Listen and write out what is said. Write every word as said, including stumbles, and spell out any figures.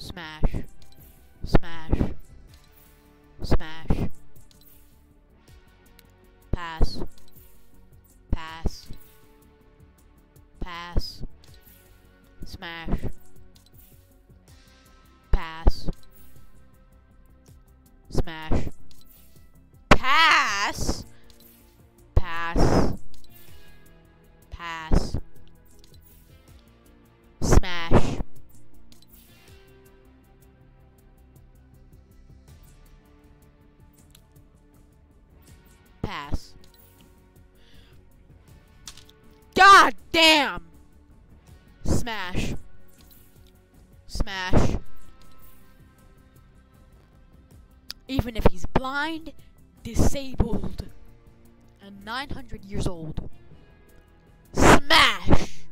Smash. Smash. Smash. Pass. Pass. Pass. Smash. Pass. Smash. Pass. Pass. Pass. Smash. Pass. God damn! Smash. Smash. Even if he's blind, disabled, and nine hundred years old. Smash!